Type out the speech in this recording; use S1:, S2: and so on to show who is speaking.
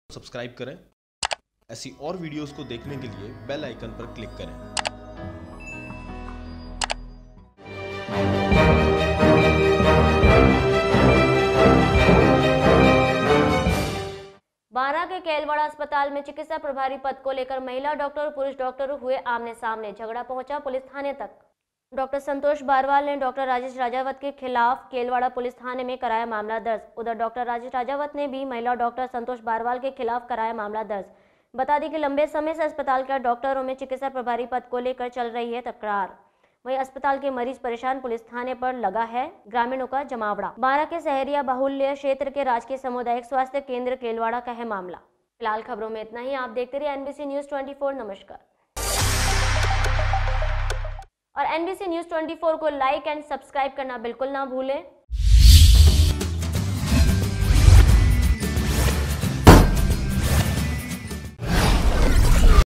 S1: Subscribe करें। ऐसी और वीडियोस को देखने के लिए बेल आइकन पर क्लिक करें।
S2: बारां के केलवाड़ा अस्पताल में चिकित्सा प्रभारी पद को लेकर महिला डॉक्टर और पुरुष डॉक्टर हुए आमने सामने। झगड़ा पहुंचा पुलिस थाने तक। डॉक्टर संतोष बारवाल ने डॉक्टर राजेश राजावत के खिलाफ केलवाड़ा पुलिस थाने में कराया मामला दर्ज। उधर डॉक्टर राजेश राजावत ने भी महिला डॉक्टर संतोष बारवाल के खिलाफ कराया मामला दर्ज। बता दें कि लंबे समय से अस्पताल के डॉक्टरों में चिकित्सा प्रभारी पद को लेकर चल रही है तकरार। वहीं अस्पताल के मरीज परेशान, पुलिस थाने पर लगा है ग्रामीणों का जमावड़ा। बारां के सहरिया बाहुल्य क्षेत्र के राजकीय सामुदायिक स्वास्थ्य केंद्र केलवाड़ा का है मामला। फिलहाल खबरों में इतना ही। आप देखते रहिए NBC News 24। नमस्कार। और NBC News 24 को लाइक एंड सब्सक्राइब करना बिल्कुल ना भूलें।